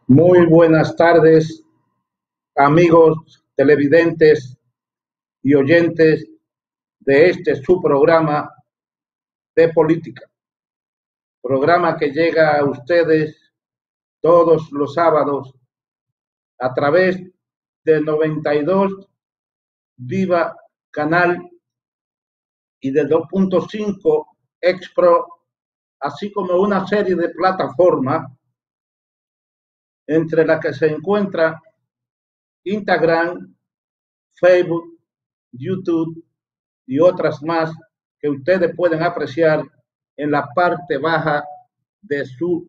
Muy buenas tardes, amigos televidentes y oyentes de este su programa de política. Programa que llega a ustedes todos los sábados a través de 92 Viva Canal y de 2.5 Expro, así como una serie de plataformas entre las que se encuentra Instagram, Facebook, YouTube y otras más que ustedes pueden apreciar en la parte baja de sus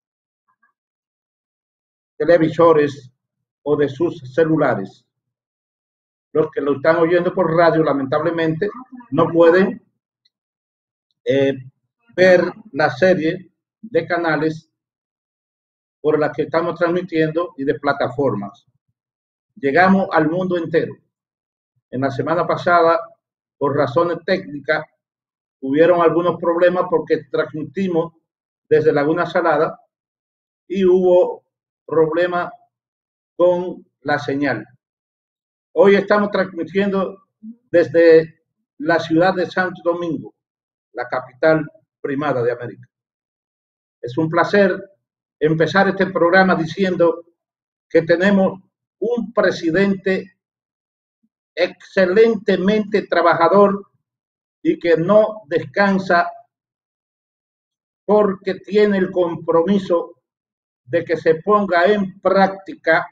televisores o de sus celulares. Los que lo están oyendo por radio, lamentablemente, no pueden eh, ver la serie de canales por la que estamos transmitiendo y de plataformas. Llegamos al mundo entero. En la semana pasada, por razones técnicas, hubieron algunos problemas porque transmitimos desde Laguna Salada y hubo problemas con la señal. Hoy estamos transmitiendo desde la ciudad de Santo Domingo, la capital primada de América. Es un placer empezar este programa diciendo que tenemos un presidente excelentemente trabajador y que no descansa porque tiene el compromiso de que se ponga en práctica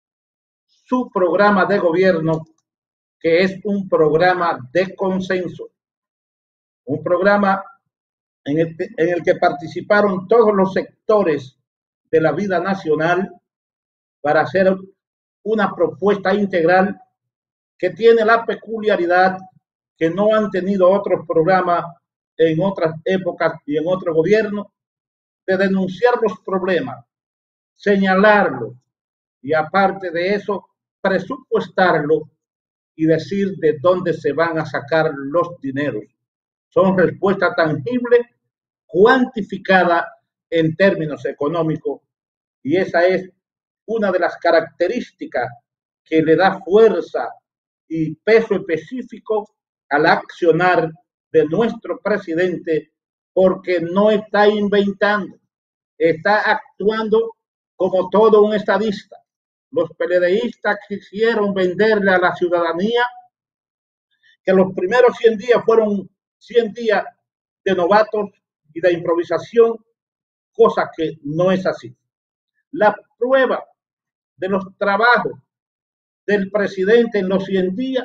su programa de gobierno, que es un programa de consenso, un programa en el que participaron todos los sectores de la vida nacional para hacer una propuesta integral que tiene la peculiaridad que no han tenido otros programas en otras épocas y en otro gobierno, de denunciar los problemas, señalarlos y aparte de eso, presupuestarlo y decir de dónde se van a sacar los dineros. Son respuestas tangibles, cuantificadas en términos económicos, y esa es una de las características que le da fuerza y peso específico al accionar de nuestro presidente, porque no está inventando, está actuando como todo un estadista. Los PLDistas quisieron venderle a la ciudadanía que los primeros 100 días fueron 100 días de novatos y de improvisación, cosa que no es así. La prueba de los trabajos del presidente en los 100 días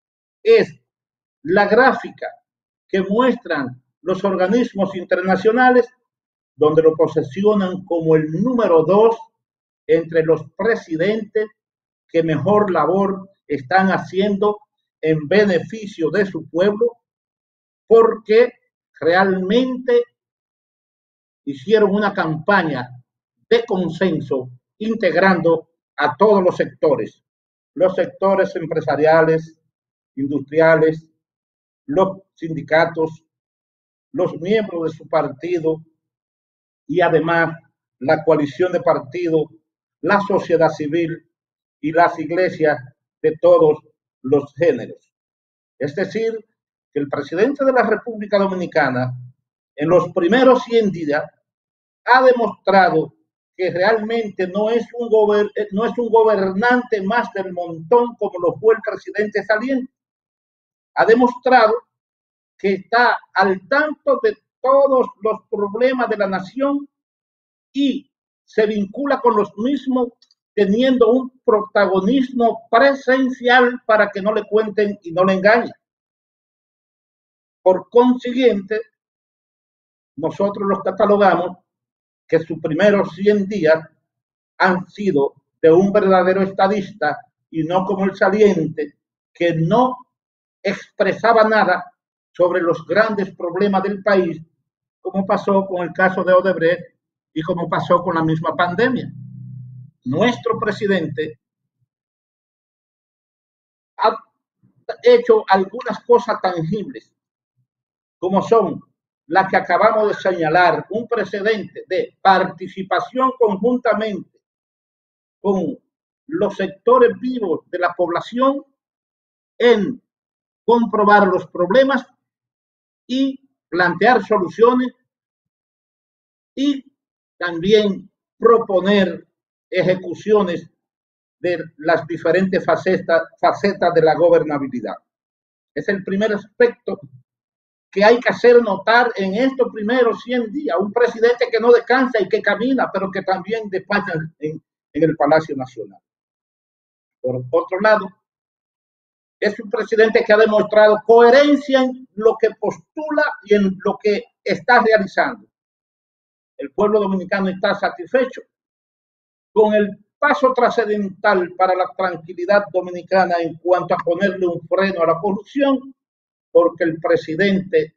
es la gráfica que muestran los organismos internacionales, donde lo posesionan como el número 2 entre los presidentes que mejor labor están haciendo en beneficio de su pueblo, porque realmente hicieron una campaña de consenso integrando a todos los sectores empresariales, industriales, los sindicatos, los miembros de su partido y además la coalición de partidos, la sociedad civil y las iglesias de todos los géneros. Es decir, que el presidente de la República Dominicana en los primeros 100 días ha demostrado que realmente no es un gobernante más del montón como lo fue el presidente saliente. Ha demostrado que está al tanto de todos los problemas de la nación y se vincula con los mismos teniendo un protagonismo presencial para que no le cuenten y no le engañen. Por consiguiente, nosotros los catalogamos que sus primeros 100 días han sido de un verdadero estadista y no como el saliente, que no expresaba nada sobre los grandes problemas del país, como pasó con el caso de Odebrecht y como pasó con la misma pandemia. Nuestro presidente ha hecho algunas cosas tangibles, como son las que acabamos de señalar, un precedente de participación conjuntamente con los sectores vivos de la población en comprobar los problemas y plantear soluciones y también proponer ejecuciones de las diferentes facetas de la gobernabilidad. Es el primer aspecto que hay que hacer notar en estos primeros 100 días. Un presidente que no descansa y que camina, pero que también despacha en el Palacio Nacional. Por otro lado, es un presidente que ha demostrado coherencia en lo que postula y en lo que está realizando. El pueblo dominicano está satisfecho con el paso trascendental para la tranquilidad dominicana en cuanto a ponerle un freno a la corrupción, porque el presidente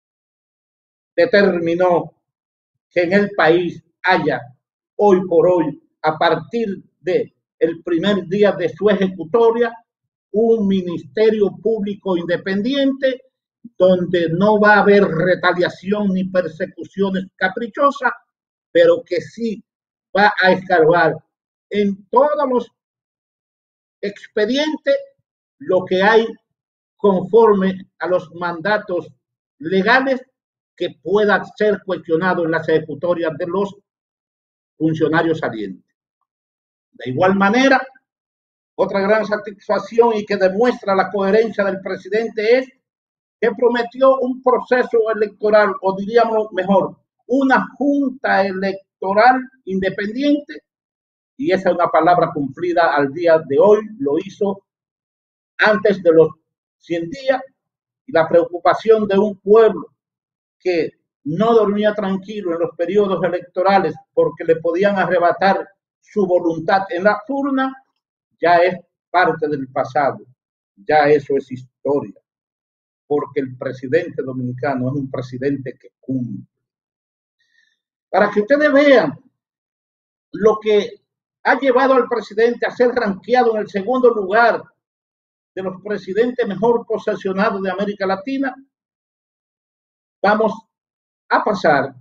determinó que en el país haya hoy por hoy, a partir del primer día de su ejecutoria, un ministerio público independiente donde no va a haber retaliación ni persecuciones caprichosas, pero que sí va a escarbar en todos los expedientes lo que hay conforme a los mandatos legales que pueda ser cuestionado en las ejecutorias de los funcionarios salientes. De igual manera, otra gran satisfacción y que demuestra la coherencia del presidente es que prometió un proceso electoral, o diríamos mejor, una junta electoral independiente, y esa es una palabra cumplida al día de hoy, lo hizo antes de los 100 días, y la preocupación de un pueblo que no dormía tranquilo en los periodos electorales porque le podían arrebatar su voluntad en la urna, ya es parte del pasado, ya eso es historia, porque el presidente dominicano es un presidente que cumple. Para que ustedes vean lo que ha llevado al presidente a ser rankeado en el segundo lugar de los presidentes mejor posesionados de América Latina, vamos a pasar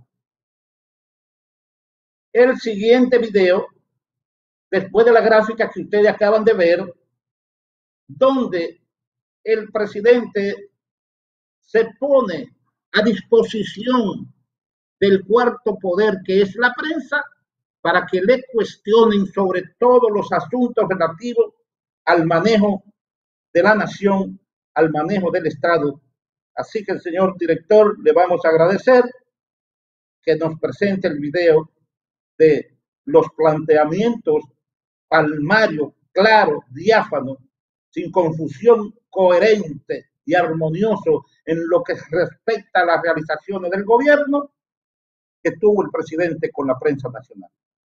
el siguiente video después de la gráfica que ustedes acaban de ver, donde el presidente se pone a disposición del cuarto poder, que es la prensa, para que le cuestionen sobre todos los asuntos relativos al manejo de la nación, al manejo del Estado. Así que, señor director, le vamos a agradecer que nos presente el video de los planteamientos palmarios, claros, diáfanos, sin confusión, coherente y armonioso en lo que respecta a las realizaciones del gobierno que tuvo el presidente con la prensa nacional.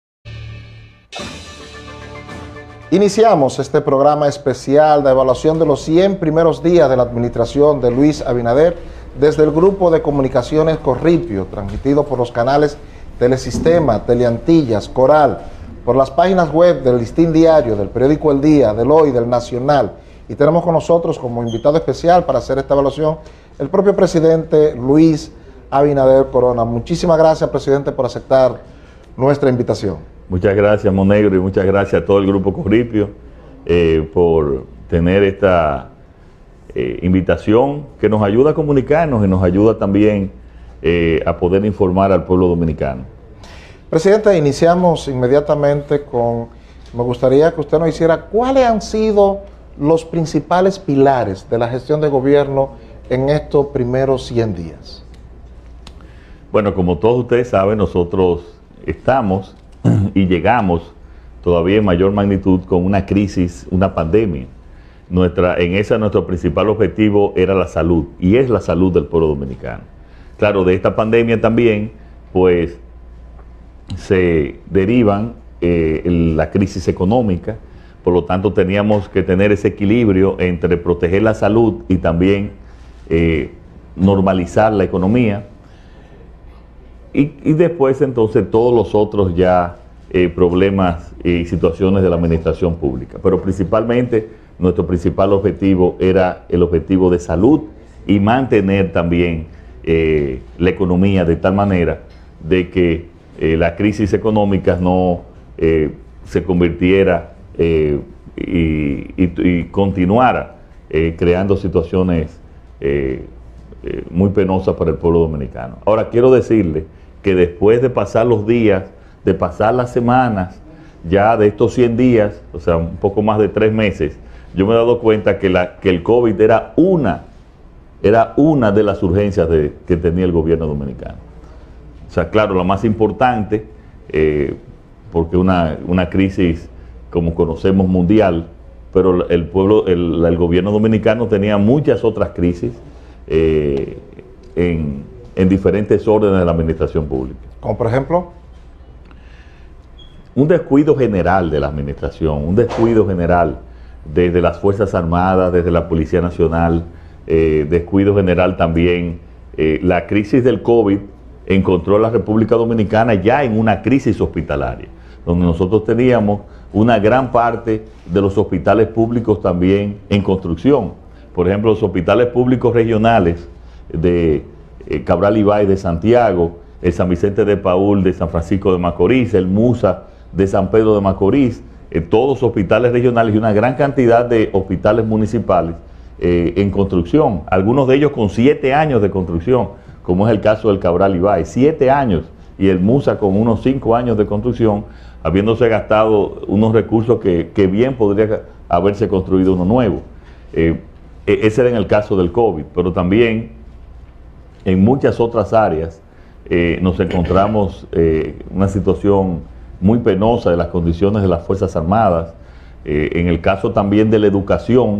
Iniciamos este programa especial de evaluación de los 100 primeros días de la administración de Luis Abinader desde el grupo de comunicaciones Corripio, transmitido por los canales Telesistema, Teleantillas, Coral, por las páginas web del Listín Diario, del periódico El Día, del Hoy, del Nacional. Y tenemos con nosotros como invitado especial para hacer esta evaluación el propio presidente Luis Abinader Corona. Muchísimas gracias, presidente, por aceptar nuestra invitación. Muchas gracias, Monegro, y muchas gracias a todo el grupo Corripio por tener esta invitación que nos ayuda a comunicarnos y nos ayuda también a poder informar al pueblo dominicano. Presidente, iniciamos inmediatamente con, me gustaría que usted nos hiciera cuáles han sido los principales pilares de la gestión de gobierno en estos primeros 100 días. Bueno, como todos ustedes saben, nosotros estamos y llegamos todavía en mayor magnitud con una crisis, una pandemia. Nuestro principal objetivo era la salud, y es la salud del pueblo dominicano. Claro, de esta pandemia también, pues, se derivan la crisis económica, por lo tanto teníamos que tener ese equilibrio entre proteger la salud y también normalizar la economía. Y después entonces todos los otros ya problemas y situaciones de la administración pública. Pero principalmente nuestro principal objetivo era el objetivo de salud y mantener también la economía de tal manera de que las crisis económicas no se convirtiera y continuara creando situaciones muy penosas para el pueblo dominicano. Ahora, quiero decirle que después de pasar los días, de pasar las semanas, ya de estos 100 días, o sea, un poco más de 3 meses, yo me he dado cuenta que el COVID era una de las urgencias que tenía el gobierno dominicano. O sea, claro, la más importante, porque una crisis, como conocemos, mundial, pero el gobierno dominicano tenía muchas otras crisis en diferentes órdenes de la administración pública. Como por ejemplo, un descuido general de la administración, un descuido general desde las Fuerzas Armadas, desde la Policía Nacional, descuido general también. La crisis del COVID encontró a la República Dominicana ya en una crisis hospitalaria, donde nosotros teníamos una gran parte de los hospitales públicos también en construcción. Por ejemplo, los hospitales públicos regionales de Cabral Ibáez de Santiago, el San Vicente de Paúl de San Francisco de Macorís, el MUSA de San Pedro de Macorís, todos hospitales regionales y una gran cantidad de hospitales municipales en construcción, algunos de ellos con 7 años de construcción, como es el caso del Cabral Ibáez, 7 años, y el MUSA con unos 5 años de construcción, habiéndose gastado unos recursos que bien podría haberse construido uno nuevo. Ese era en el caso del COVID, pero también en muchas otras áreas nos encontramos una situación muy penosa de las condiciones de las Fuerzas Armadas. En el caso también de la educación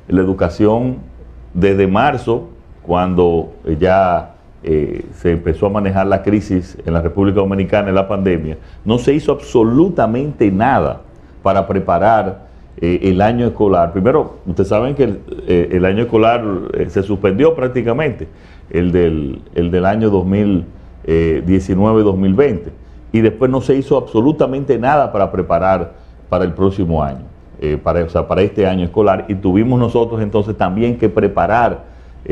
desde marzo, cuando ya se empezó a manejar la crisis en la República Dominicana en la pandemia, no se hizo absolutamente nada para preparar el año escolar. Primero, ustedes saben que el año escolar se suspendió prácticamente, el del año 2019-2020, y después no se hizo absolutamente nada para preparar para el próximo año, para este año escolar, y tuvimos nosotros entonces también que preparar,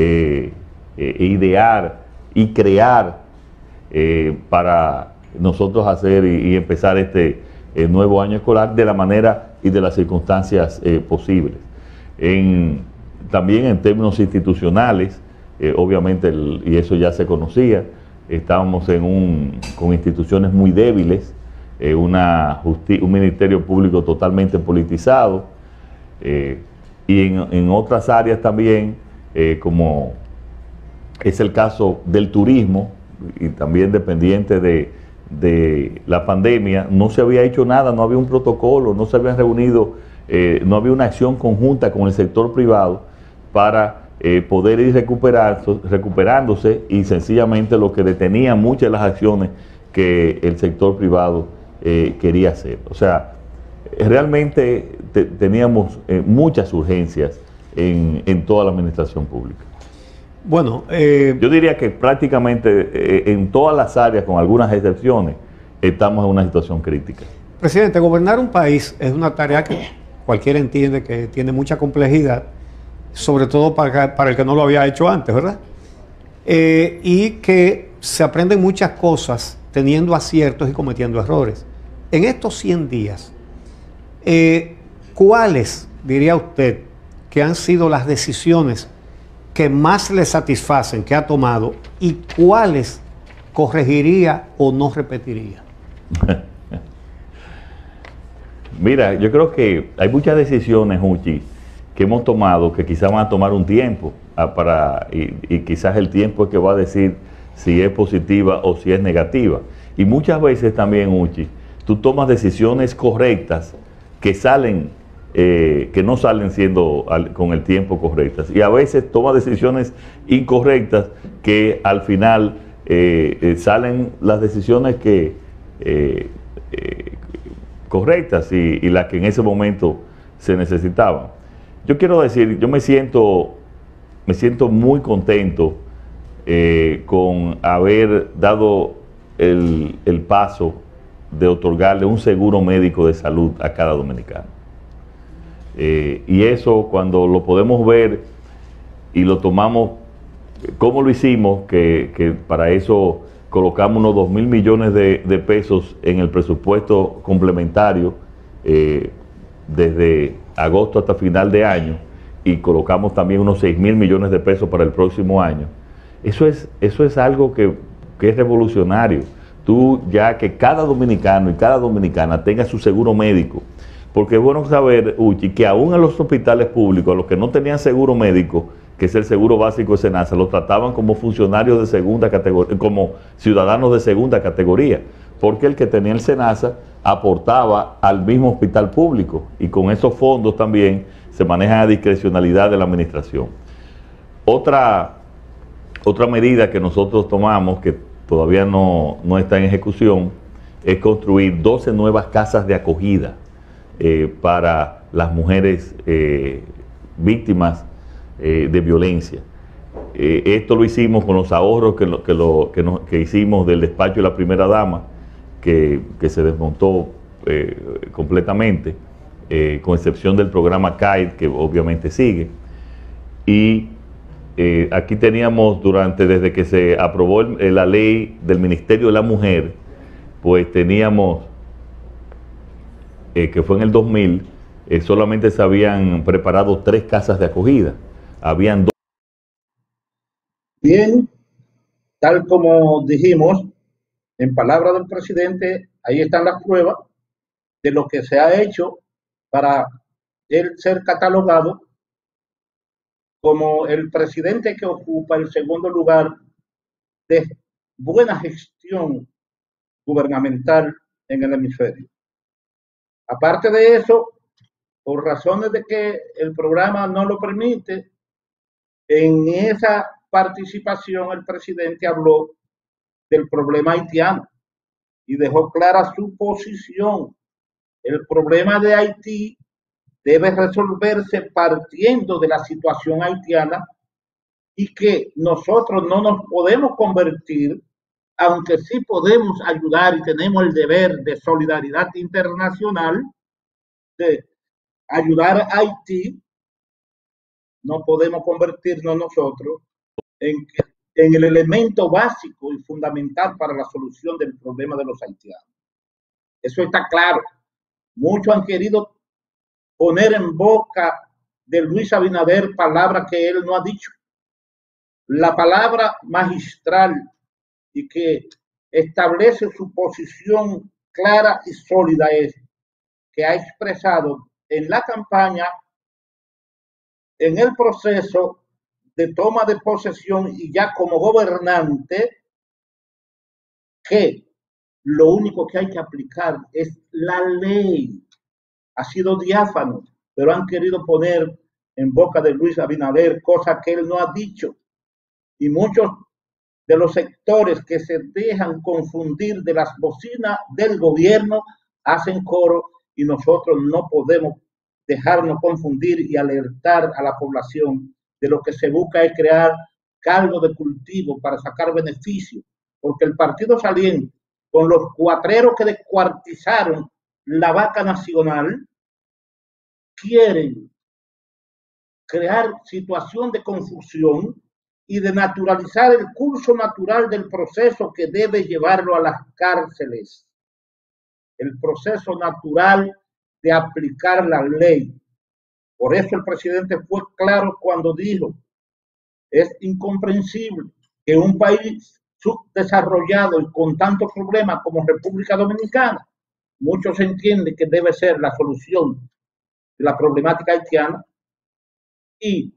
idear y crear para nosotros hacer y empezar este nuevo año escolar de la manera y de las circunstancias posibles. También en términos institucionales, obviamente, y eso ya se conocía, estábamos con instituciones muy débiles, un ministerio público totalmente politizado, y en otras áreas también, como es el caso del turismo, y también dependiente de la pandemia, no se había hecho nada, no había un protocolo, no se habían reunido, no había una acción conjunta con el sector privado para poder ir recuperándose, y sencillamente lo que detenía muchas de las acciones que el sector privado quería hacer. O sea, realmente teníamos muchas urgencias en toda la administración pública. Bueno, yo diría que prácticamente en todas las áreas, con algunas excepciones, estamos en una situación crítica. Presidente, gobernar un país es una tarea que cualquiera entiende que tiene mucha complejidad, sobre todo para el que no lo había hecho antes, ¿verdad? Y que se aprenden muchas cosas teniendo aciertos y cometiendo errores. En estos 100 días, ¿cuáles, diría usted, que han sido las decisiones que más le satisfacen, que ha tomado, y cuáles corregiría o no repetiría? Mira, yo creo que hay muchas decisiones, Uchi, que hemos tomado que quizás van a tomar un tiempo y quizás el tiempo es que va a decir si es positiva o si es negativa. Y muchas veces también, Uchi, tú tomas decisiones correctas que no salen siendo con el tiempo correctas, y a veces toma decisiones incorrectas que al final salen las decisiones correctas y las que en ese momento se necesitaban. Yo quiero decir, yo me siento muy contento con haber dado el paso de otorgarle un seguro médico de salud a cada dominicano. Y eso, cuando lo podemos ver y lo tomamos, ¿cómo lo hicimos? Que para eso colocamos unos 2.000 millones de pesos en el presupuesto complementario desde agosto hasta final de año, y colocamos también unos 6.000 millones de pesos para el próximo año. Eso es algo que es revolucionario. Tú, ya que cada dominicano y cada dominicana tenga su seguro médico, porque es bueno saber, Uchi, que aún en los hospitales públicos, a los que no tenían seguro médico, que es el seguro básico de SENASA, los trataban como funcionarios de segunda categoría, como ciudadanos de segunda categoría, porque el que tenía el SENASA aportaba al mismo hospital público, y con esos fondos también se maneja a discrecionalidad de la administración. Otra medida que nosotros tomamos, que todavía no está en ejecución, es construir 12 nuevas casas de acogida para las mujeres víctimas de violencia. Esto lo hicimos con los ahorros que hicimos del despacho de la primera dama, que se desmontó completamente, con excepción del programa CAID, que obviamente sigue. Y aquí teníamos, desde que se aprobó la ley del Ministerio de la Mujer, pues teníamos, que fue en el 2000, solamente se habían preparado 3 casas de acogida. Habían 2. Bien, tal como dijimos, en palabras del presidente, ahí están las pruebas de lo que se ha hecho para él ser catalogado como el presidente que ocupa el segundo lugar de buena gestión gubernamental en el hemisferio. Aparte de eso, por razones de que el programa no lo permite, en esa participación el presidente habló del problema haitiano y dejó clara su posición. El problema de Haití debe resolverse partiendo de la situación haitiana, y que nosotros no nos podemos convertir, aunque sí podemos ayudar y tenemos el deber de solidaridad internacional, de ayudar a Haití, no podemos convertirnos nosotros en el elemento básico y fundamental para la solución del problema de los haitianos. Eso está claro. Muchos han querido poner en boca de Luis Abinader palabras que él no ha dicho. La palabra magistral y que establece su posición clara y sólida es que ha expresado en la campaña, en el proceso de toma de posesión y ya como gobernante, que lo único que hay que aplicar es la ley. Ha sido diáfano, pero han querido poner en boca de Luis Abinader cosas que él no ha dicho. Y muchos de los sectores que se dejan confundir de las bocinas del gobierno hacen coro, y nosotros no podemos dejarnos confundir y alertar a la población de lo que se busca es crear caldo de cultivo para sacar beneficio, porque el partido saliente, con los cuatreros que descuartizaron la vaca nacional, quieren crear situación de confusión y de naturalizar el curso natural del proceso que debe llevarlo a las cárceles. El proceso natural de aplicar la ley. Por eso el presidente fue claro cuando dijo: es incomprensible que un país subdesarrollado y con tantos problemas como República Dominicana, muchos entienden que debe ser la solución de la problemática haitiana, y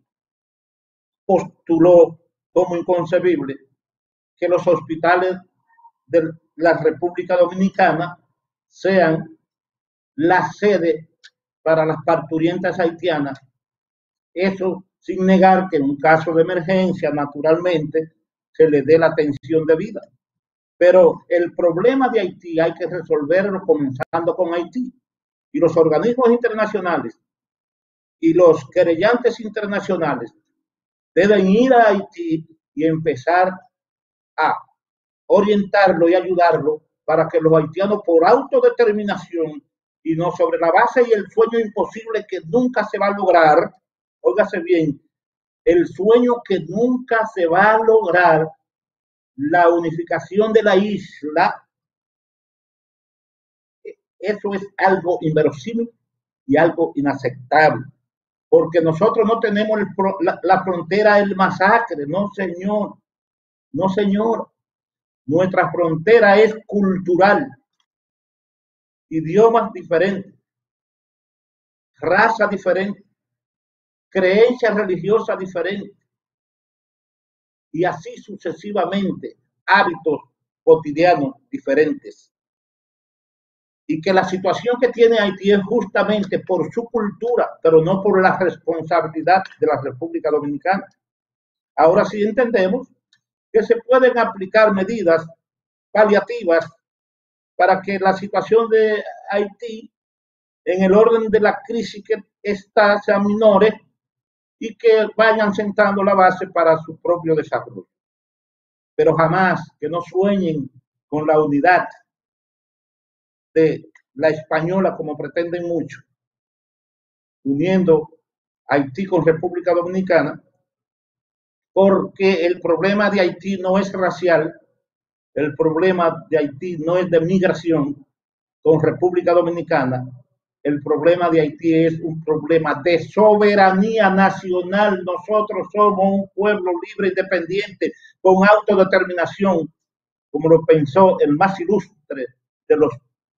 postuló como inconcebible que los hospitales de la República Dominicana sean la sede para las parturientas haitianas. Eso sin negar que en un caso de emergencia, naturalmente, se le dé la atención debida. Pero el problema de Haití hay que resolverlo comenzando con Haití. Y los organismos internacionales y los querellantes internacionales deben ir a Haití y empezar a orientarlo y ayudarlo para que los haitianos, por autodeterminación y no sobre la base y el sueño imposible que nunca se va a lograr, óigase bien, el sueño que nunca se va a lograr, la unificación de la isla, eso es algo inverosímil y algo inaceptable, porque nosotros no tenemos la frontera del masacre, no señor, no señor. Nuestra frontera es cultural, idiomas diferentes, raza diferente, creencias religiosas diferentes y así sucesivamente, hábitos cotidianos diferentes. Y que la situación que tiene Haití es justamente por su cultura, pero no por la responsabilidad de la República Dominicana. Ahora sí entendemos que se pueden aplicar medidas paliativas para que la situación de Haití, en el orden de la crisis que está, se aminore y que vayan sentando la base para su propio desarrollo. Pero jamás que no sueñen con la unidad de la española, como pretenden mucho, uniendo Haití con República Dominicana, porque el problema de Haití no es racial, el problema de Haití no es de migración con República Dominicana, el problema de Haití es un problema de soberanía nacional. Nosotros somos un pueblo libre, independiente, con autodeterminación, como lo pensó el más ilustre de los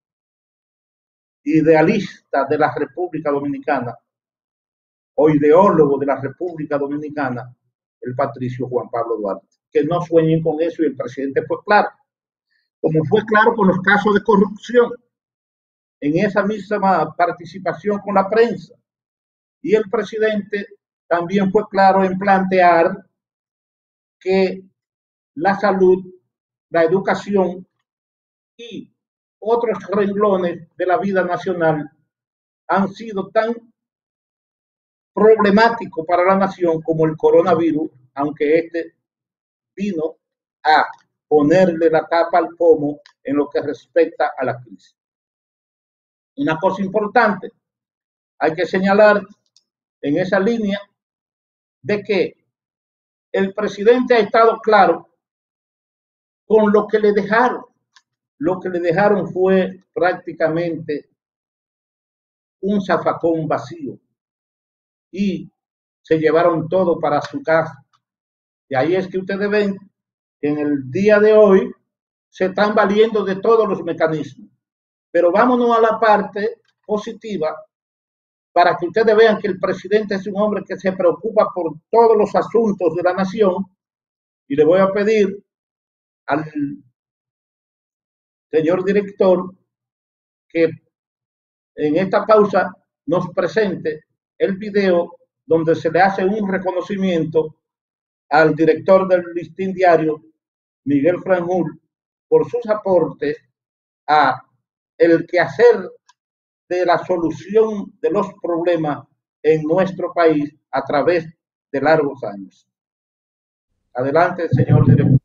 idealistas de la República Dominicana, o ideólogo de la República Dominicana, el patricio Juan Pablo Duarte. Que no sueñen con eso, y el presidente fue claro, como fue claro con los casos de corrupción, en esa misma participación con la prensa. Y el presidente también fue claro en plantear que la salud, la educación y otros renglones de la vida nacional han sido tan problemáticos para la nación como el coronavirus, aunque este vino a ponerle la tapa al pomo en lo que respecta a la crisis. Una cosa importante, hay que señalar en esa línea de que el presidente ha estado claro con lo que le dejaron. Lo que le dejaron fue prácticamente un zafacón vacío y se llevaron todo para su casa. Y ahí es que ustedes ven que en el día de hoy se están valiendo de todos los mecanismos. Pero vámonos a la parte positiva para que ustedes vean que el presidente es un hombre que se preocupa por todos los asuntos de la nación. Y le voy a pedir al señor director que en esta pausa nos presente el video donde se le hace un reconocimiento al director del Listín Diario, Miguel Franjul, por sus aportes a el quehacer de la solución de los problemas en nuestro país a través de largos años. Adelante, señor director.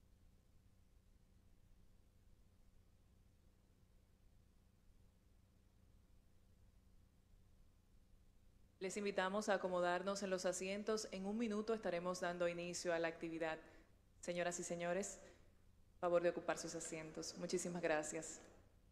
Les invitamos a acomodarnos en los asientos. En un minuto estaremos dando inicio a la actividad. Señoras y señores, favor de ocupar sus asientos. Muchísimas gracias.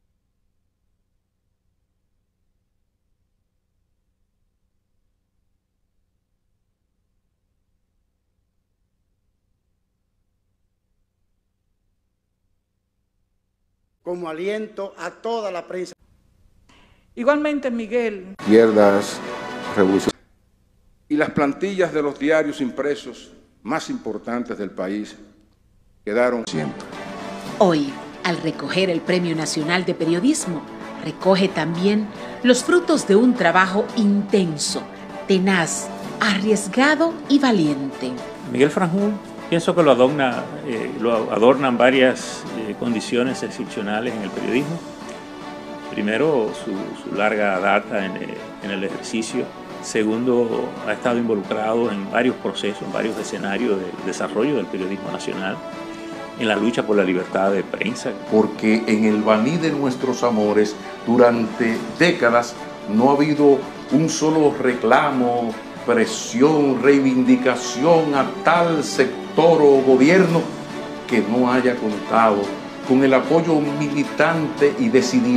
Como aliento a toda la prensa. Igualmente, Miguel. Izquierdas, revolución. Y las plantillas de los diarios impresos más importantes del país quedaron siempre. Hoy, al recoger el Premio Nacional de Periodismo, recoge también los frutos de un trabajo intenso, tenaz, arriesgado y valiente. Miguel Franjul, pienso que lo adornan varias condiciones excepcionales en el periodismo. Primero, su larga data en el ejercicio. Segundo, ha estado involucrado en varios procesos, en varios escenarios del desarrollo del periodismo nacional, en la lucha por la libertad de prensa. Porque en el Baní de nuestros amores, durante décadas, no ha habido un solo reclamo, presión, reivindicación a tal sector o gobierno que no haya contado con el apoyo militante y decidido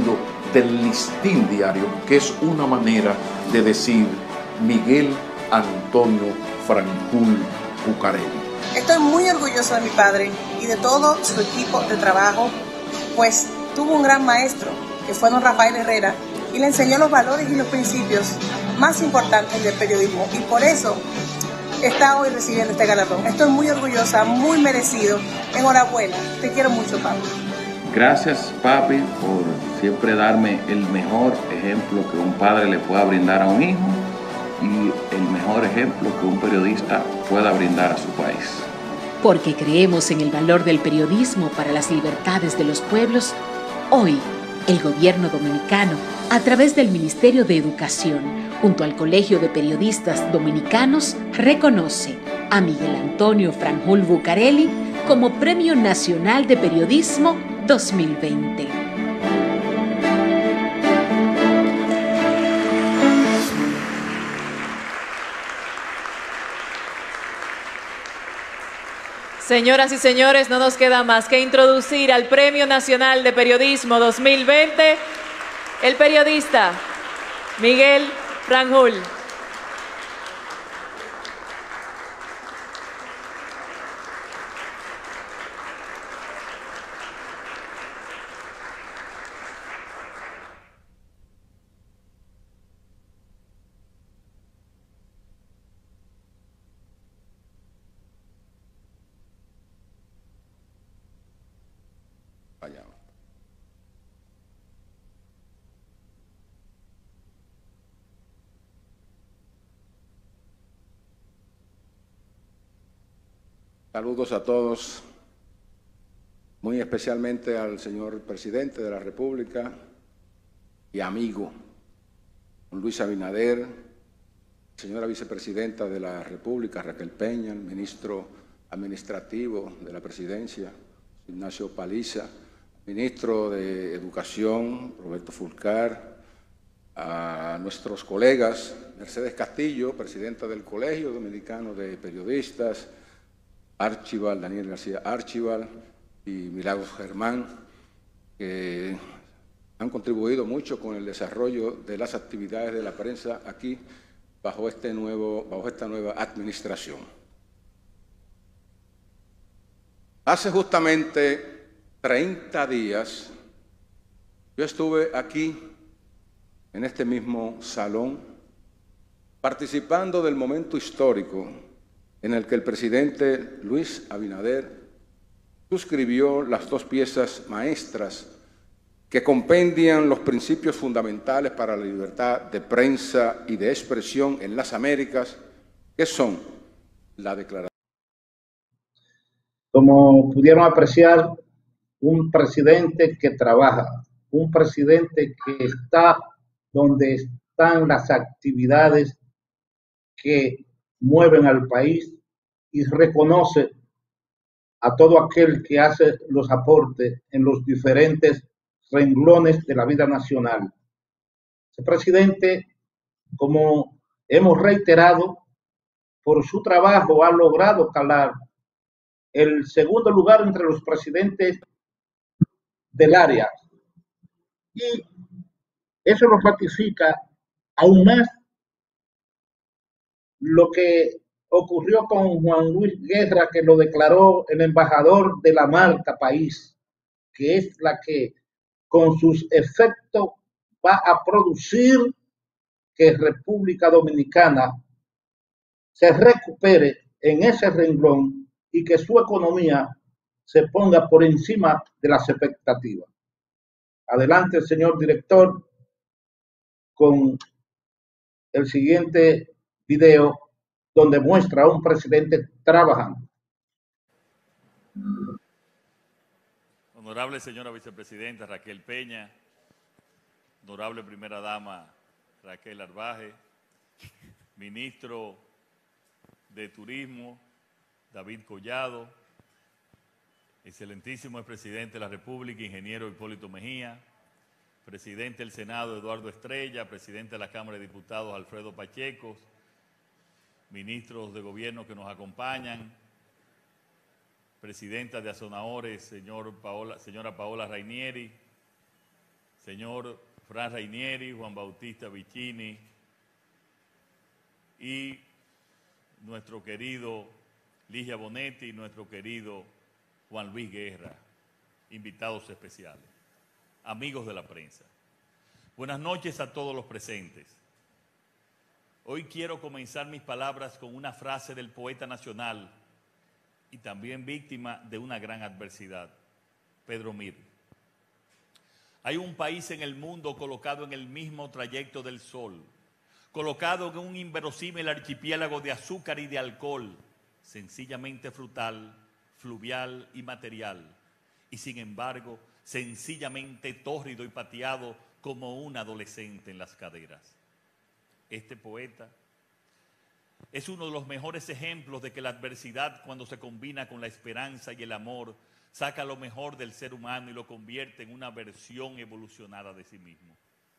del listín diario, que es una manera de decir Miguel Antonio Franjul Bucareli. Estoy muy orgulloso de mi padre y de todo su equipo de trabajo, pues tuvo un gran maestro, que fue don Rafael Herrera, y le enseñó los valores y los principios más importantes del periodismo, y por eso está hoy recibiendo este galardón. Estoy muy orgullosa, muy merecido. Enhorabuena. Te quiero mucho, papi. Gracias, papi, por siempre darme el mejor ejemplo que un padre le pueda brindar a un hijo y el mejor ejemplo que un periodista pueda brindar a su país. Porque creemos en el valor del periodismo para las libertades de los pueblos, hoy el gobierno dominicano, a través del Ministerio de Educación, junto al Colegio de Periodistas Dominicanos, reconoce a Miguel Antonio Franjul Bucareli como Premio Nacional de Periodismo 2020. Señoras y señores, no nos queda más que introducir al Premio Nacional de Periodismo 2020, el periodista Miguel Franjul. Saludos a todos, muy especialmente al señor presidente de la República y amigo, don Luis Abinader, señora vicepresidenta de la República, Raquel Peña, el ministro administrativo de la presidencia, Ignacio Paliza, ministro de Educación, Roberto Fulcar, a nuestros colegas, Mercedes Castillo, presidenta del Colegio Dominicano de Periodistas, Archibald, Daniel García Archibald y Milagros Germán, que han contribuido mucho con el desarrollo de las actividades de la prensa aquí bajo esta nueva administración. Hace justamente 30 días yo estuve aquí en este mismo salón participando del momento histórico en el que el presidente Luis Abinader suscribió las dos piezas maestras que compendian los principios fundamentales para la libertad de prensa y de expresión en las Américas, que son la Declaración. Como pudieron apreciar, un presidente que trabaja, un presidente que está donde están las actividades que mueven al país y reconoce a todo aquel que hace los aportes en los diferentes renglones de la vida nacional. Ese presidente, como hemos reiterado, por su trabajo ha logrado calar el segundo lugar entre los presidentes del área. Y eso lo ratifica aún más lo que ocurrió con Juan Luis Guerra, que lo declaró el embajador de la marca país, que es la que con sus efectos va a producir que República Dominicana se recupere en ese renglón y que su economía se ponga por encima de las expectativas. Adelante, señor director, con el siguiente video donde muestra a un presidente trabajando. Honorable señora vicepresidenta Raquel Peña, honorable primera dama Raquel Arbaje, ministro de Turismo David Collado, excelentísimo presidente de la República, ingeniero Hipólito Mejía, presidente del Senado Eduardo Estrella, presidente de la Cámara de Diputados Alfredo Pacheco, ministros de gobierno que nos acompañan, presidenta de Azonadores, señora Paola Rainieri, señor Fran Rainieri, Juan Bautista Vicini y nuestro querido Ligia Bonetti y nuestro querido Juan Luis Guerra, invitados especiales, amigos de la prensa. Buenas noches a todos los presentes. Hoy quiero comenzar mis palabras con una frase del poeta nacional y también víctima de una gran adversidad, Pedro Mir. Hay un país en el mundo colocado en el mismo trayecto del sol, colocado en un inverosímil archipiélago de azúcar y de alcohol, sencillamente frutal, fluvial y material, y sin embargo, sencillamente tórrido y pateado como un adolescente en las caderas. Este poeta es uno de los mejores ejemplos de que la adversidad, cuando se combina con la esperanza y el amor, saca lo mejor del ser humano y lo convierte en una versión evolucionada de sí mismo.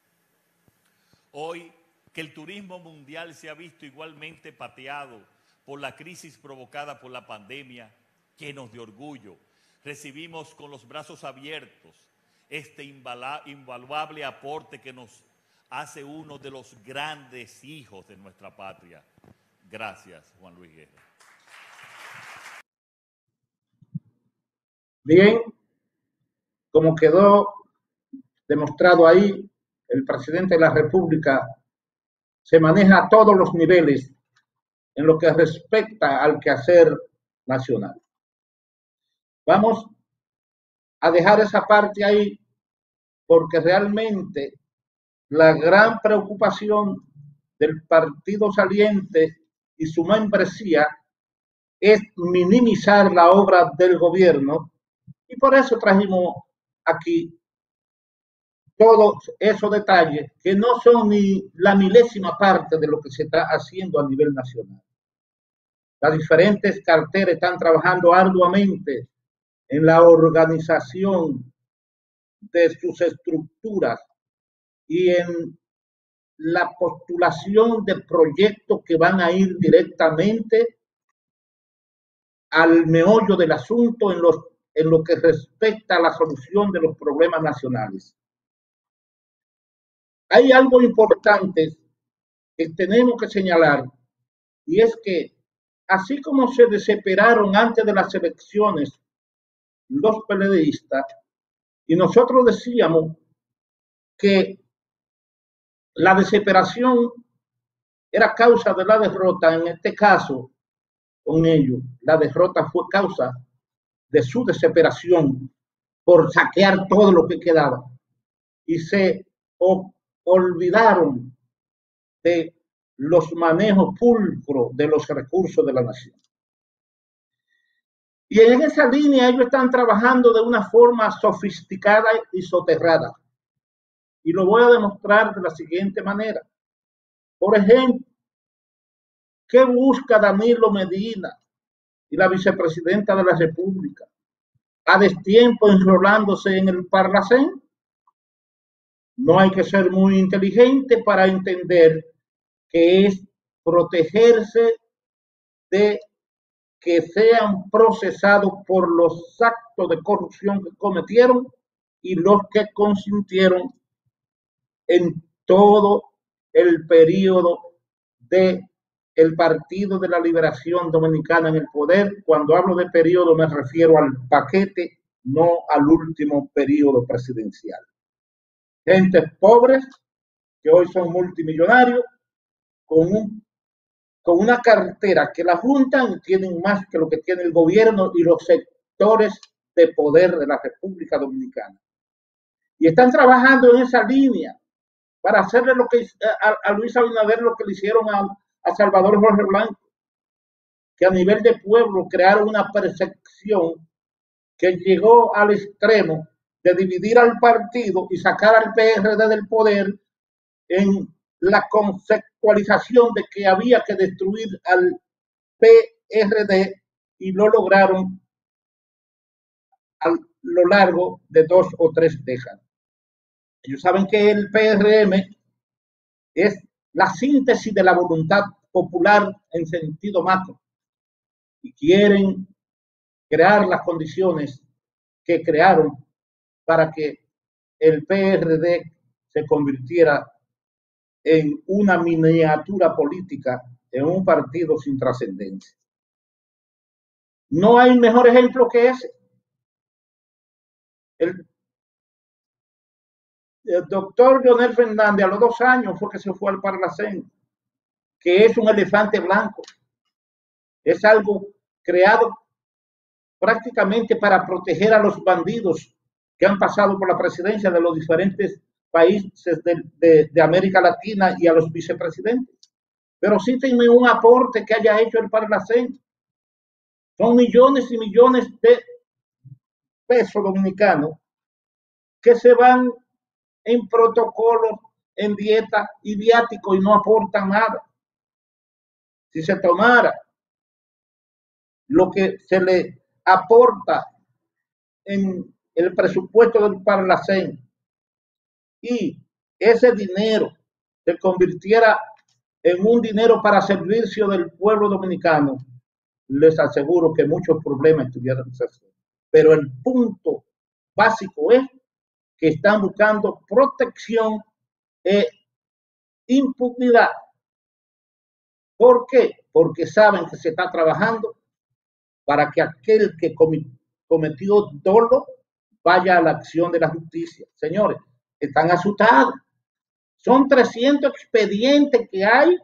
Hoy, que el turismo mundial se ha visto igualmente pateado por la crisis provocada por la pandemia, llenos de orgullo, recibimos con los brazos abiertos este invaluable aporte que nos hace uno de los grandes hijos de nuestra patria. Gracias, Juan Luis Guerra. Bien, como quedó demostrado ahí, el presidente de la República se maneja a todos los niveles en lo que respecta al quehacer nacional. Vamos a dejar esa parte ahí porque realmente la gran preocupación del partido saliente y su membresía es minimizar la obra del gobierno, y por eso trajimos aquí todos esos detalles que no son ni la milésima parte de lo que se está haciendo a nivel nacional. Las diferentes carteras están trabajando arduamente en la organización de sus estructuras y en la postulación de proyectos que van a ir directamente al meollo del asunto en lo que respecta a la solución de los problemas nacionales. Hay algo importante que tenemos que señalar, y es que así como se desesperaron antes de las elecciones los PLDistas, y nosotros decíamos que la desesperación era causa de la derrota, en este caso, con ellos, la derrota fue causa de su desesperación por saquear todo lo que quedaba, y se olvidaron de los manejos pulcros de los recursos de la nación. Y en esa línea ellos están trabajando de una forma sofisticada y soterrada. Y lo voy a demostrar de la siguiente manera. Por ejemplo, ¿qué busca Danilo Medina y la vicepresidenta de la República a destiempo enrolándose en el Parlacén? No hay que ser muy inteligente para entender que es protegerse de que sean procesados por los actos de corrupción que cometieron y los que consintieron en todo el periodo del Partido de la Liberación Dominicana en el poder. Cuando hablo de periodo me refiero al paquete, no al último periodo presidencial. Gente pobres que hoy son multimillonarios con una cartera que la juntan, tienen más que lo que tiene el gobierno y los sectores de poder de la República Dominicana. Y están trabajando en esa línea para hacerle lo que a Luis Abinader lo que le hicieron a Salvador Jorge Blanco, que a nivel de pueblo crearon una percepción que llegó al extremo de dividir al partido y sacar al PRD del poder en la conceptualización de que había que destruir al PRD, y lo lograron a lo largo de 2 o 3 décadas. Ellos saben que el PRM es la síntesis de la voluntad popular en sentido macro y quieren crear las condiciones que crearon para que el PRD se convirtiera en una miniatura política, en un partido sin trascendencia. No hay mejor ejemplo que ese. El doctor Leonel Fernández a los 2 años fue que se fue al Parlacén, que es un elefante blanco. Es algo creado prácticamente para proteger a los bandidos que han pasado por la presidencia de los diferentes países de América Latina y a los vicepresidentes. Pero cítenme un aporte que haya hecho el Parlacén. Son millones y millones de pesos dominicanos que se van en protocolos, en dieta y viático y no aportan nada. Si se tomara lo que se le aporta en el presupuesto del Parlacén y ese dinero se convirtiera en un dinero para servicio del pueblo dominicano, les aseguro que muchos problemas estuvieran resueltos. Pero el punto básico es que están buscando protección e impunidad. ¿Por qué? Porque saben que se está trabajando para que aquel que cometió dolo vaya a la acción de la justicia. Señores, están asustados. Son 300 expedientes que hay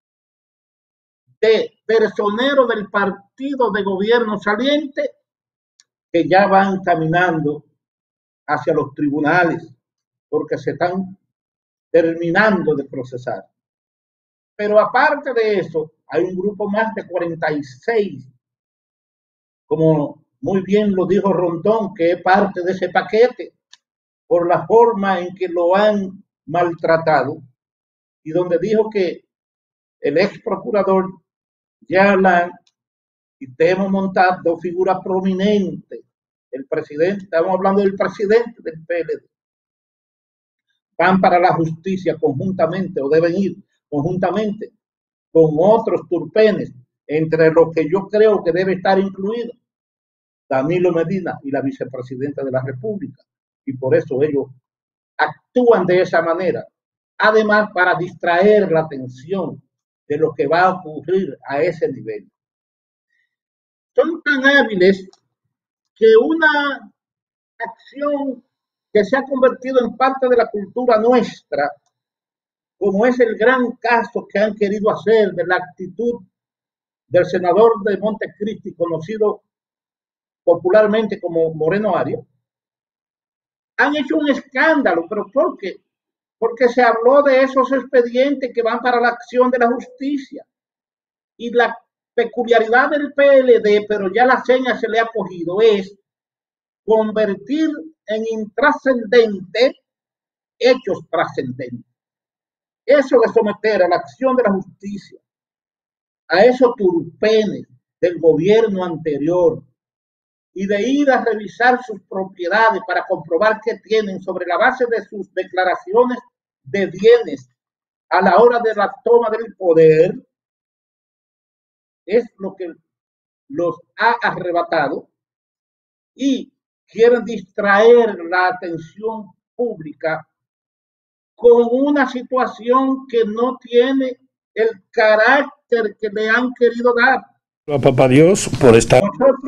de personeros del partido de gobierno saliente que ya van caminando hacia los tribunales porque se están terminando de procesar. Pero aparte de eso, hay un grupo más de 46, como muy bien lo dijo Rondón, que es parte de ese paquete por la forma en que lo han maltratado, y donde dijo que el ex procurador Yalan y Temo Montat, dos figuras prominentes, el presidente, estamos hablando del presidente del PLD, van para la justicia conjuntamente o deben ir conjuntamente con otros turpenes, entre los que yo creo que debe estar incluido Danilo Medina y la vicepresidenta de la República, y por eso ellos actúan de esa manera, además para distraer la atención de lo que va a ocurrir a ese nivel. Son tan hábiles que una acción que se ha convertido en parte de la cultura nuestra, como es el gran caso que han querido hacer de la actitud del senador de Montecristi, conocido popularmente como Moreno Arias, han hecho un escándalo. ¿Pero por qué? Porque se habló de esos expedientes que van para la acción de la justicia. Y la peculiaridad del PLD, pero ya la seña se le ha cogido, es convertir en intrascendente hechos trascendentes. Eso de someter a la acción de la justicia a esos turpenes del gobierno anterior y de ir a revisar sus propiedades para comprobar qué tienen sobre la base de sus declaraciones de bienes a la hora de la toma del poder, es lo que los ha arrebatado y quieren distraer la atención pública con una situación que no tiene el carácter que le han querido dar. A papá Dios por estar.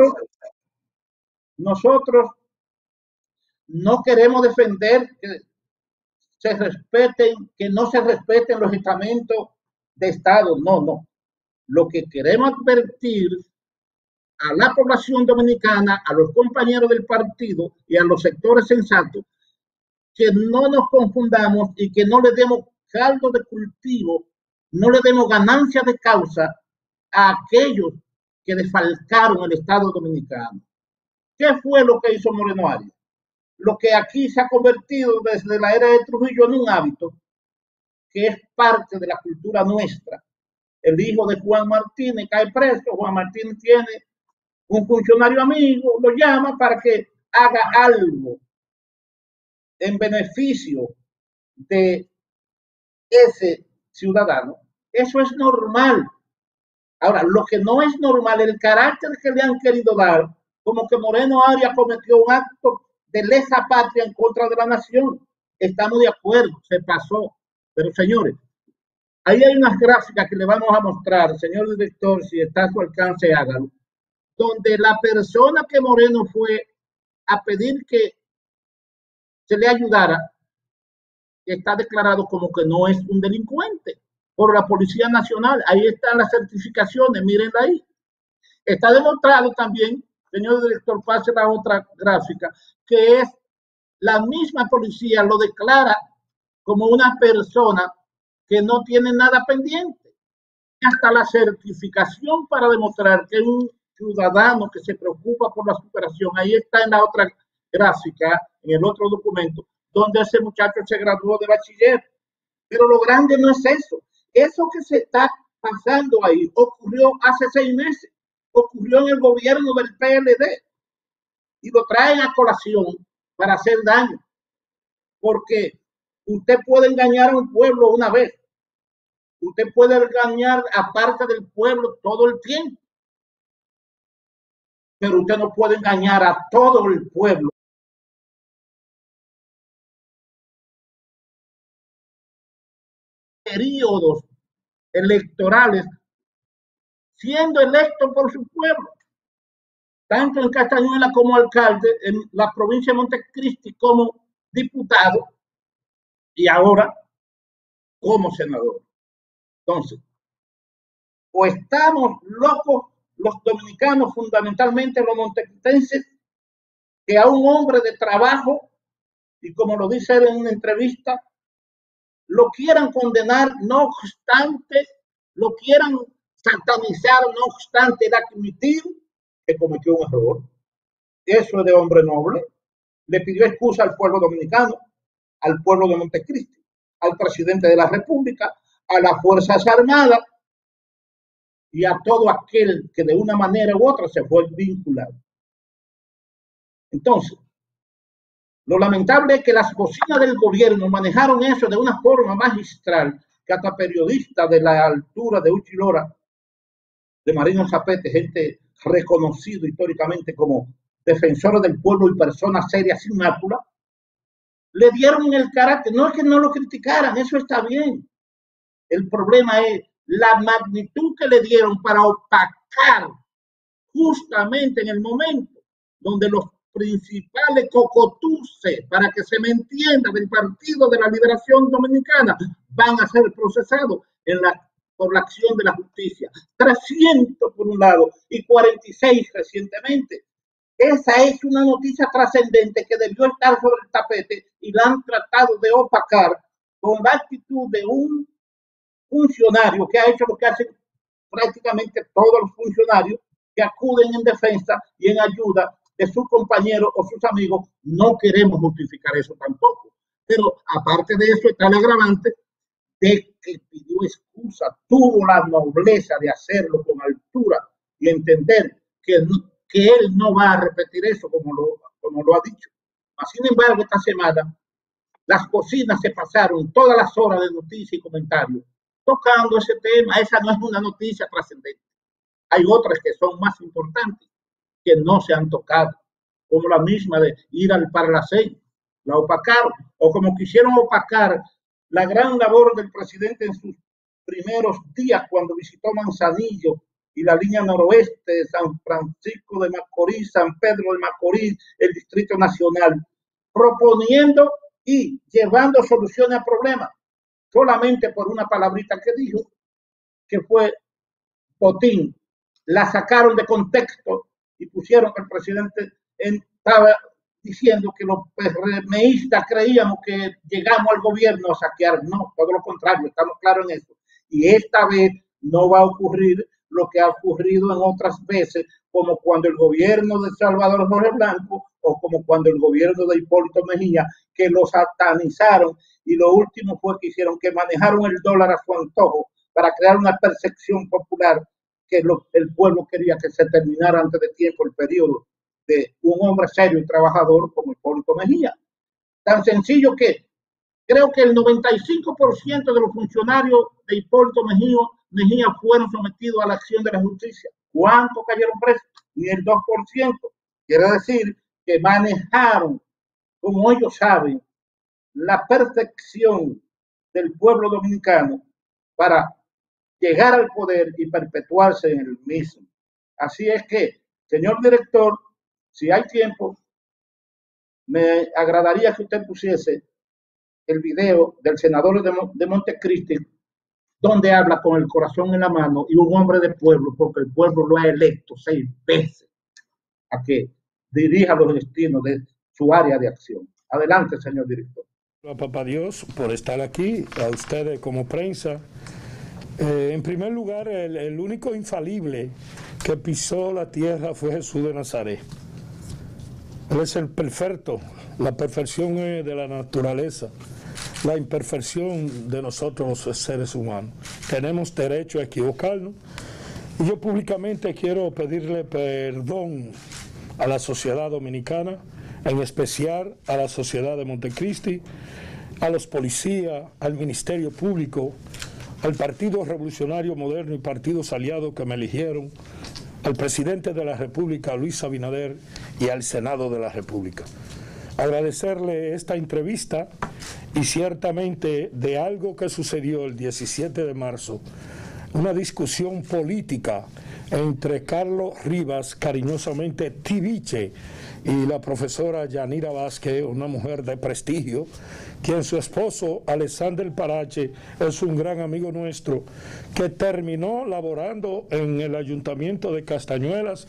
Nosotros no queremos defender que se respeten, que no se respeten los estamentos de Estado. No, no. Lo que queremos advertir a la población dominicana, a los compañeros del partido y a los sectores sensatos, que no nos confundamos y que no le demos caldo de cultivo, no le demos ganancia de causa a aquellos que desfalcaron el Estado dominicano. ¿Qué fue lo que hizo Moreno Arias? Lo que aquí se ha convertido desde la era de Trujillo en un hábito que es parte de la cultura nuestra. El hijo de Juan Martínez cae preso, Juan Martínez tiene un funcionario amigo, lo llama para que haga algo en beneficio de ese ciudadano. Eso es normal. Ahora, lo que no es normal, el carácter que le han querido dar, como que Moreno Arias cometió un acto de lesa patria en contra de la nación. estamos de acuerdo, se pasó. Pero señores, ahí hay unas gráficas que le vamos a mostrar, señor director, si está a su alcance, hágalo, donde la persona que Moreno fue a pedir que se le ayudara, está declarado como que no es un delincuente por la Policía Nacional. Ahí están las certificaciones, mírenla ahí. Está demostrado también, señor director, pase la otra gráfica, que es la misma policía lo declara como una persona que no tiene nada pendiente. Hasta la certificación para demostrar que es un ciudadano que se preocupa por la superación. Ahí está en la otra gráfica, en el otro documento, donde ese muchacho se graduó de bachiller. Pero lo grande no es eso. Eso que se está pasando ahí ocurrió hace 6 meses. Ocurrió en el gobierno del PLD. Y lo traen a colación para hacer daño. Porque usted puede engañar a un pueblo una vez. Usted puede engañar a parte del pueblo todo el tiempo. Pero usted no puede engañar a todo el pueblo. Periodos electorales siendo electo por su pueblo, tanto en Castañuela como alcalde, en la provincia de Montecristi como diputado y ahora como senador. Entonces, o estamos locos los dominicanos, fundamentalmente los montecristenses, que a un hombre de trabajo, y como lo dice él en una entrevista, lo quieran condenar, no obstante, lo quieran satanizar, no obstante, de admitir que cometió un error. Eso es de hombre noble. Le pidió excusa al pueblo dominicano, al pueblo de Montecristi, al presidente de la República, a las Fuerzas Armadas y a todo aquel que de una manera u otra se fue vinculado. Entonces, lo lamentable es que las cocinas del gobierno manejaron eso de una forma magistral, que hasta periodistas de la altura de Uchilora, de Marino Zapete, gente reconocido históricamente como defensores del pueblo y personas serias sin mácula, le dieron el carácter. No es que no lo criticaran, eso está bien. El problema es la magnitud que le dieron para opacar justamente en el momento donde los principales cocotuces, para que se me entienda, del Partido de la Liberación Dominicana, van a ser procesados por la acción de la justicia. 300 por un lado y 46 recientemente. Esa es una noticia trascendente que debió estar sobre el tapete y la han tratado de opacar con la actitud de un funcionario que ha hecho lo que hacen prácticamente todos los funcionarios que acuden en defensa y en ayuda de sus compañeros o sus amigos. No queremos justificar eso tampoco. Pero aparte de eso está el agravante de que pidió excusa, tuvo la nobleza de hacerlo con altura y entender que él no va a repetir eso como lo ha dicho. Sin embargo, esta semana las cocinas se pasaron todas las horas de noticias y comentarios tocando ese tema. Esa no es una noticia trascendente. Hay otras que son más importantes que no se han tocado, como la misma de ir al Parlacén, la opacaron, o como quisieron opacar la gran labor del presidente en sus primeros días cuando visitó Manzanillo y la línea noroeste de San Francisco de Macorís, San Pedro de Macorís, el Distrito Nacional, proponiendo y llevando soluciones a problemas, solamente por una palabrita que dijo, que fue botín. La sacaron de contexto y pusieron que el presidente estaba diciendo que los PRMistas creíamos que llegamos al gobierno a saquear. No, todo lo contrario, estamos claros en eso. Y esta vez no va a ocurrir lo que ha ocurrido en otras veces, como cuando el gobierno de Salvador Jorge Blanco o como cuando el gobierno de Hipólito Mejía, que lo satanizaron, y lo último fue que hicieron que manejaron el dólar a su antojo para crear una percepción popular que el pueblo quería que se terminara antes de tiempo el periodo de un hombre serio y trabajador como Hipólito Mejía. Tan sencillo que creo que el 95% de los funcionarios de Hipólito Mejía fueron sometidos a la acción de la justicia. ¿Cuántos cayeron presos? Ni el 2%. Quiere decir que manejaron, como ellos saben, la perfección del pueblo dominicano para llegar al poder y perpetuarse en el mismo. Así es que, señor director, si hay tiempo, me agradaría que usted pusiese el video del senador de Montecristi, donde habla con el corazón en la mano y un hombre de pueblo, porque el pueblo lo ha electo 6 veces a que dirija los destinos de su área de acción. Adelante, señor director. Papá Dios, por estar aquí, a ustedes como prensa. En primer lugar, el único infalible que pisó la tierra fue Jesús de Nazaret. Él es el perfecto, la perfección de la naturaleza, la imperfección de nosotros los seres humanos. Tenemos derecho a equivocarnos. Y yo públicamente quiero pedirle perdón a la sociedad dominicana, en especial a la sociedad de Montecristi, a los policías, al Ministerio Público, al Partido Revolucionario Moderno y partidos aliados que me eligieron, al presidente de la República, Luis Abinader, y al Senado de la República. Agradecerle esta entrevista y ciertamente de algo que sucedió el 17 de marzo, una discusión política entre Carlos Rivas, cariñosamente Tibiche, y la profesora Yanira Vázquez, una mujer de prestigio, quien su esposo Alexander Parache es un gran amigo nuestro, que terminó laborando en el Ayuntamiento de Castañuelas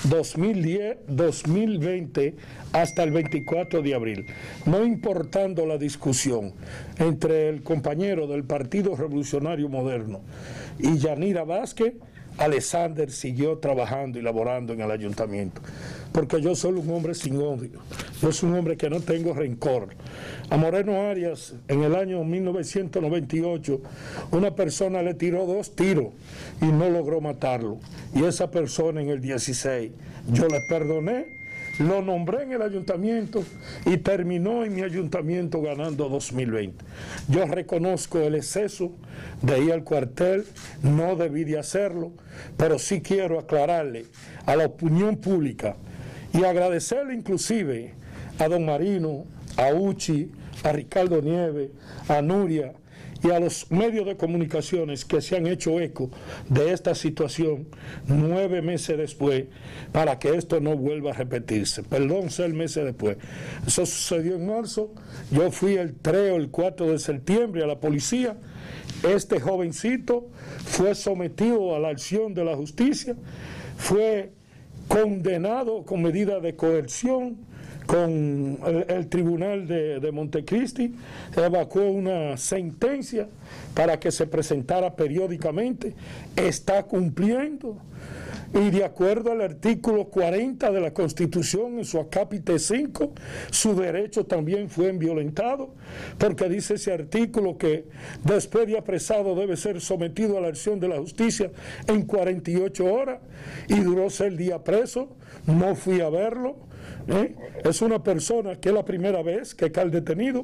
2010-2020 hasta el 24 de abril. No importando la discusión entre el compañero del Partido Revolucionario Moderno y Yanira Vázquez, Alexander siguió trabajando y laborando en el ayuntamiento, porque yo soy un hombre sin odio, yo soy un hombre que no tengo rencor. A Moreno Arias, en el año 1998, una persona le tiró 2 tiros y no logró matarlo, y esa persona en el 16, yo le perdoné, lo nombré en el ayuntamiento y terminó en mi ayuntamiento ganando 2020. Yo reconozco el exceso de ir al cuartel, no debí de hacerlo, pero sí quiero aclararle a la opinión pública y agradecerle inclusive a don Marino, a Uchi, a Ricardo Nieves, a Nuria y a los medios de comunicaciones que se han hecho eco de esta situación 9 meses después, para que esto no vuelva a repetirse. Perdón, 6 meses después. Eso sucedió en marzo. Yo fui el 3 o el 4 de septiembre a la policía. Este jovencito fue sometido a la acción de la justicia, fue condenado con medida de coerción con el tribunal de Montecristi, evacuó una sentencia para que se presentara periódicamente, está cumpliendo, y de acuerdo al artículo 40 de la Constitución, en su acápite 5, su derecho también fue violentado, porque dice ese artículo que después de apresado debe ser sometido a la acción de la justicia en 48 horas, y duró 6 días preso, no fui a verlo. Es una persona que es la primera vez que cae detenido.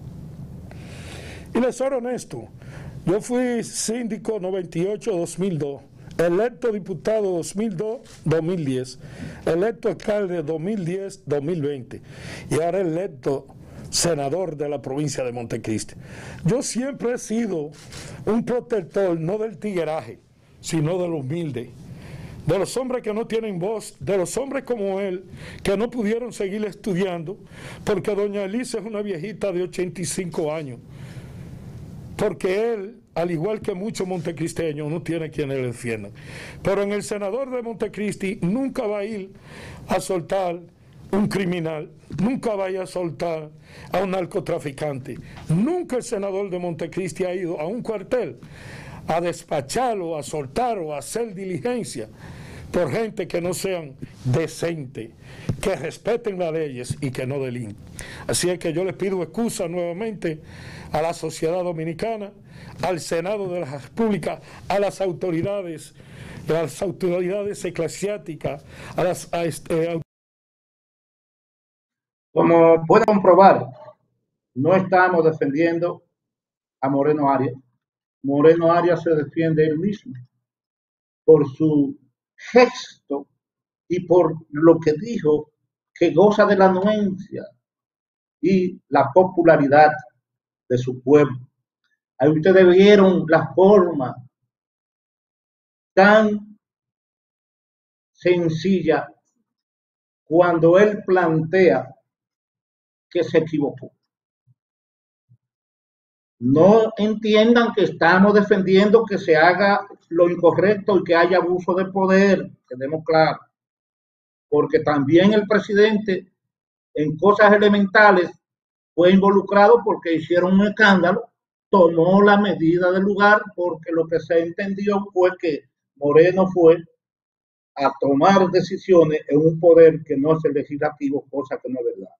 Y les soy honesto, yo fui síndico 98-2002, electo diputado 2002-2010, electo alcalde 2010-2020 y ahora electo senador de la provincia de Montecristi. Yo siempre he sido un protector no del tigueraje, sino del humilde, de los hombres que no tienen voz, de los hombres como él, que no pudieron seguir estudiando, porque doña Elisa es una viejita de 85 años, porque él, al igual que muchos montecristeños, no tiene quienes le defiendan. Pero en el senador de Montecristi nunca va a ir a soltar un criminal, nunca va a ir a soltar a un narcotraficante, nunca el senador de Montecristi ha ido a un cuartel a despacharlo, a soltar o a hacer diligencia por gente que no sean decentes, que respeten las leyes y que no delinquen. Así es que yo les pido excusa nuevamente a la sociedad dominicana, al Senado de la República, a las autoridades eclesiásticas, Como pueden comprobar, no estamos defendiendo a Moreno Arias. Moreno Arias se defiende él mismo por su gesto y por lo que dijo, que goza de la anuencia y la popularidad de su pueblo. Ahí ustedes vieron la forma tan sencilla cuando él plantea que se equivocó. No entiendan que estamos defendiendo que se haga lo incorrecto y que haya abuso de poder, tenemos claro, porque también el presidente en cosas elementales fue involucrado porque hicieron un escándalo, tomó la medida del lugar porque lo que se entendió fue que Moreno fue a tomar decisiones en un poder que no es el legislativo, cosa que no es verdad.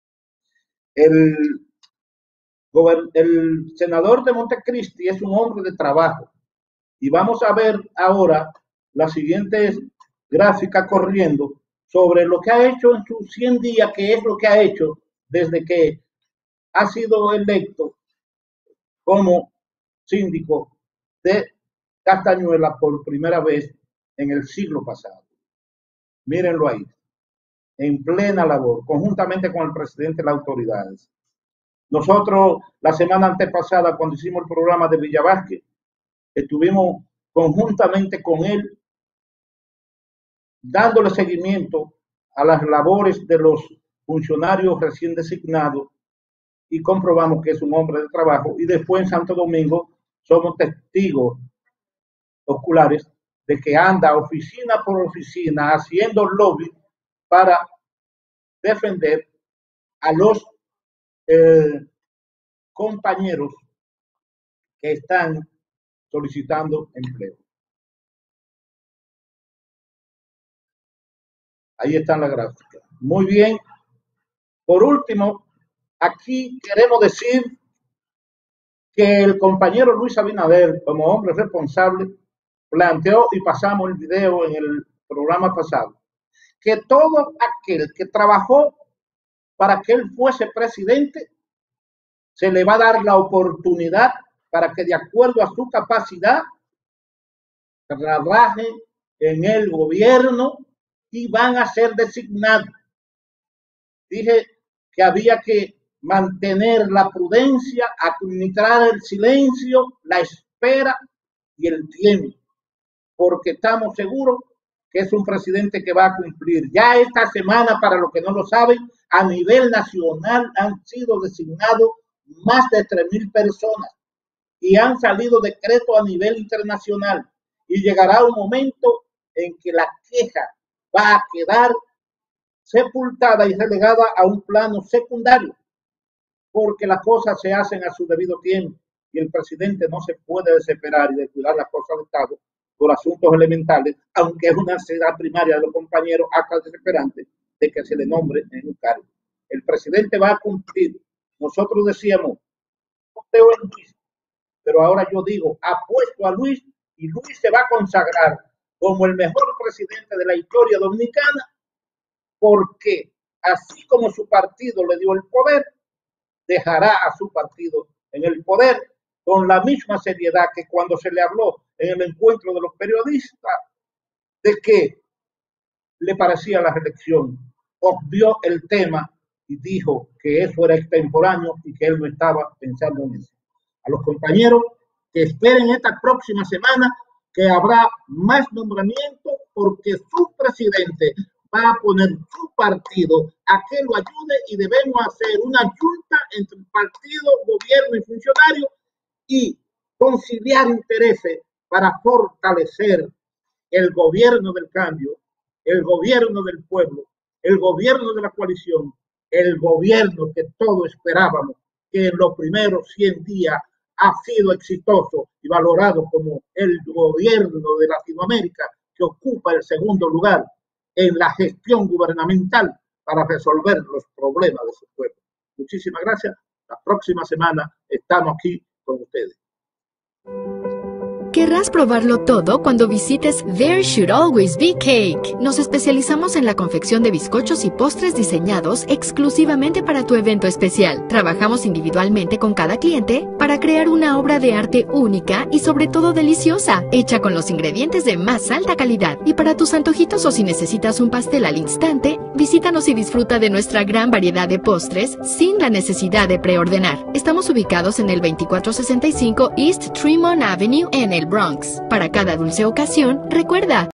El senador de Montecristi es un hombre de trabajo y vamos a ver ahora las siguientes gráficas corriendo sobre lo que ha hecho en sus 100 días, que es lo que ha hecho desde que ha sido electo como síndico de Castañuela por primera vez en el siglo pasado. Mírenlo ahí, en plena labor, conjuntamente con el presidente de las autoridades. Nosotros, la semana antepasada, cuando hicimos el programa de Villa Vázquez, estuvimos conjuntamente con él, dándole seguimiento a las labores de los funcionarios recién designados y comprobamos que es un hombre de trabajo. Y después en Santo Domingo somos testigos oculares de que anda oficina por oficina haciendo lobby para defender a los compañeros que están solicitando empleo. Ahí están las gráficas. Muy bien. Por último, aquí queremos decir que el compañero Luis Abinader, como hombre responsable, planteó, y pasamos el video en el programa pasado, que todo aquel que trabajó para que él fuese presidente, se le va a dar la oportunidad para que de acuerdo a su capacidad trabaje en el gobierno y van a ser designados. Dije que había que mantener la prudencia, administrar el silencio, la espera y el tiempo, porque estamos seguros que es un presidente que va a cumplir. Ya esta semana, para los que no lo saben, a nivel nacional han sido designados más de 3,000 personas y han salido decretos a nivel internacional, y llegará un momento en que la queja va a quedar sepultada y relegada a un plano secundario, porque las cosas se hacen a su debido tiempo y el presidente no se puede desesperar y descuidar las cosas de Estado por asuntos elementales, aunque es una necesidad primaria de los compañeros, hasta desesperante de que se le nombre en un cargo. El presidente va a cumplir. Nosotros decíamos, voteo en Luis, pero ahora yo digo, apuesto a Luis, y Luis se va a consagrar como el mejor presidente de la historia dominicana, porque así como su partido le dio el poder, dejará a su partido en el poder con la misma seriedad que cuando se le habló en el encuentro de los periodistas de que le parecía la reelección. Obvió el tema y dijo que eso era extemporáneo y que él no estaba pensando en eso. A los compañeros que esperen esta próxima semana que habrá más nombramientos, porque su presidente va a poner su partido a que lo ayude, y debemos hacer una junta entre partido, gobierno y funcionarios y conciliar intereses para fortalecer el gobierno del cambio, el gobierno del pueblo, el gobierno de la coalición, el gobierno que todos esperábamos, que en los primeros 100 días ha sido exitoso y valorado como el gobierno de Latinoamérica que ocupa el segundo lugar en la gestión gubernamental para resolver los problemas de su pueblo. Muchísimas gracias. La próxima semana estamos aquí con ustedes. Querrás probarlo todo cuando visites There Should Always Be Cake. Nos especializamos en la confección de bizcochos y postres diseñados exclusivamente para tu evento especial. Trabajamos individualmente con cada cliente para para crear una obra de arte única y sobre todo deliciosa, hecha con los ingredientes de más alta calidad. Y para tus antojitos o si necesitas un pastel al instante, visítanos y disfruta de nuestra gran variedad de postres sin la necesidad de preordenar. Estamos ubicados en el 2465 East Tremont Avenue en el Bronx. Para cada dulce ocasión, recuerda,